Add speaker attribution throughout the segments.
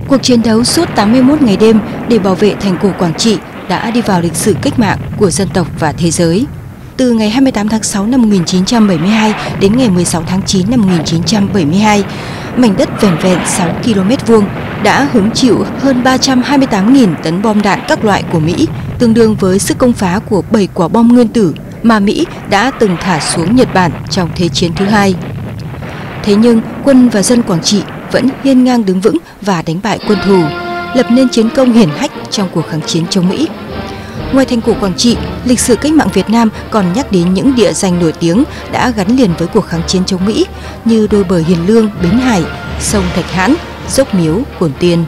Speaker 1: Cuộc chiến đấu suốt 81 ngày đêm để bảo vệ thành cổ Quảng Trị đã đi vào lịch sử cách mạng của dân tộc và thế giới. Từ ngày 28 tháng 6 năm 1972 đến ngày 16 tháng 9 năm 1972, mảnh đất vẻn vẹn 6 km vuông đã hứng chịu hơn 328.000 tấn bom đạn các loại của Mỹ, tương đương với sức công phá của 7 quả bom nguyên tử mà Mỹ đã từng thả xuống Nhật Bản trong Thế chiến thứ hai. Thế nhưng quân và dân Quảng Trị vẫn hiên ngang đứng vững và đánh bại quân thù, lập nên chiến công hiển hách trong cuộc kháng chiến chống Mỹ. Ngoài thành cổ Quảng Trị, lịch sử cách mạng Việt Nam còn nhắc đến những địa danh nổi tiếng đã gắn liền với cuộc kháng chiến chống Mỹ như đôi bờ Hiền Lương, Bến Hải, sông Thạch Hãn, dốc Miếu, Cồn Tiên.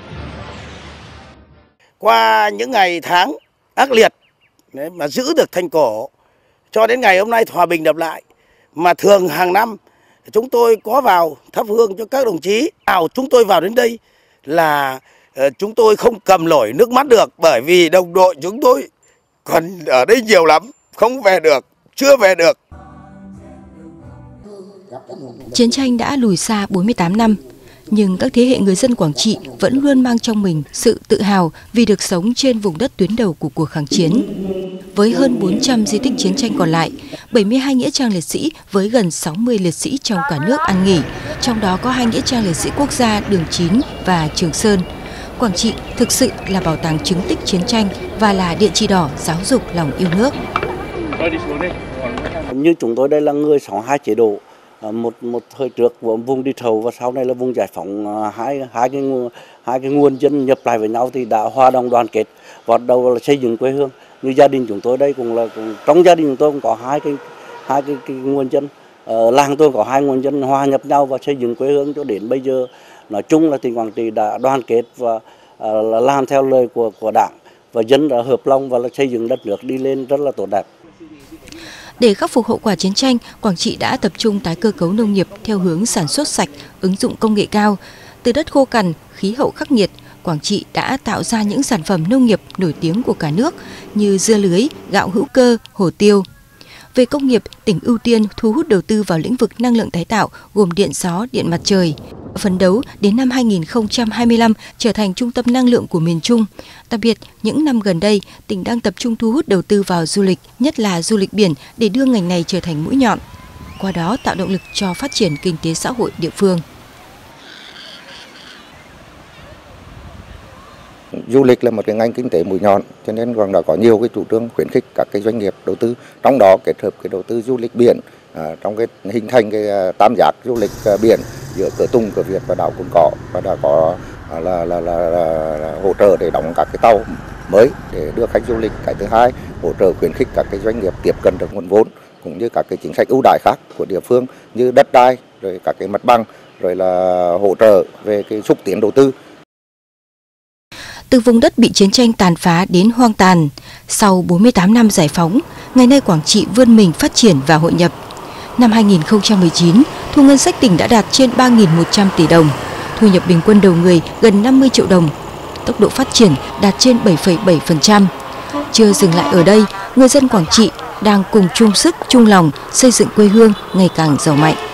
Speaker 2: Qua những ngày tháng ác liệt mà giữ được thành cổ cho đến ngày hôm nay hòa bình đập lại, mà thường hàng năm chúng tôi có vào thắp hương cho các đồng chí. Chúng tôi vào đến đây là chúng tôi không cầm nổi nước mắt được, bởi vì đồng đội chúng tôi còn ở đây nhiều lắm, không về được, chưa về được.
Speaker 1: Chiến tranh đã lùi xa 48 năm, nhưng các thế hệ người dân Quảng Trị vẫn luôn mang trong mình sự tự hào vì được sống trên vùng đất tuyến đầu của cuộc kháng chiến. Với hơn 400 di tích chiến tranh còn lại, 72 nghĩa trang liệt sĩ với gần 60 liệt sĩ trong cả nước an nghỉ, trong đó có 2 nghĩa trang liệt sĩ quốc gia Đường Chín và Trường Sơn. Quảng Trị thực sự là bảo tàng chứng tích chiến tranh và là địa chỉ đỏ giáo dục lòng yêu nước.
Speaker 3: Như chúng tôi đây là người sống hai chế độ, một thời trước vùng đi thầu và sau này là vùng giải phóng, hai cái nguồn dân nhập lại với nhau thì đã hòa đồng đoàn kết và bắt đầu là xây dựng quê hương. Như gia đình chúng tôi đây trong gia đình chúng tôi cũng có hai cái nguồn dân, làng tôi có 2 nguồn dân hòa nhập nhau và xây dựng quê hương cho đến bây giờ. Nói chung là tỉnh Quảng Trị đã đoàn kết và làm theo lời của Đảng và dân đã hợp lòng và xây dựng đất nước đi lên rất là tốt đẹp.
Speaker 1: Để khắc phục hậu quả chiến tranh, Quảng Trị đã tập trung tái cơ cấu nông nghiệp theo hướng sản xuất sạch, ứng dụng công nghệ cao. Từ đất khô cằn, khí hậu khắc nghiệt, Quảng Trị đã tạo ra những sản phẩm nông nghiệp nổi tiếng của cả nước như dưa lưới, gạo hữu cơ, hồ tiêu. Về công nghiệp, tỉnh ưu tiên thu hút đầu tư vào lĩnh vực năng lượng tái tạo gồm điện gió, điện mặt trời. Phấn đấu đến năm 2025 trở thành trung tâm năng lượng của miền Trung. Đặc biệt, những năm gần đây, tỉnh đang tập trung thu hút đầu tư vào du lịch, nhất là du lịch biển để đưa ngành này trở thành mũi nhọn. Qua đó tạo động lực cho phát triển kinh tế xã hội địa phương.
Speaker 4: Du lịch là một cái ngành kinh tế mũi nhọn, cho nên còn đã có nhiều cái chủ trương khuyến khích các cái doanh nghiệp đầu tư, trong đó kết hợp cái đầu tư du lịch biển, trong cái hình thành cái tam giác du lịch biển giữa Cửa Tùng, Cửa Việt và đảo Cồn Cỏ, và đã có là hỗ trợ để đóng các cái tàu mới để đưa khách du lịch. Cái thứ hai, hỗ trợ khuyến khích các cái doanh nghiệp tiếp cận được nguồn vốn cũng như các cái chính sách ưu đãi khác của địa phương như đất đai, rồi các cái mặt bằng, rồi là hỗ trợ về cái xúc tiến đầu tư.
Speaker 1: Từ vùng đất bị chiến tranh tàn phá đến hoang tàn, sau 48 năm giải phóng, ngày nay Quảng Trị vươn mình phát triển và hội nhập. Năm 2019, thu ngân sách tỉnh đã đạt trên 3.100 tỷ đồng, thu nhập bình quân đầu người gần 50 triệu đồng, tốc độ phát triển đạt trên 7,7%. Chưa dừng lại ở đây, người dân Quảng Trị đang cùng chung sức chung lòng xây dựng quê hương ngày càng giàu mạnh.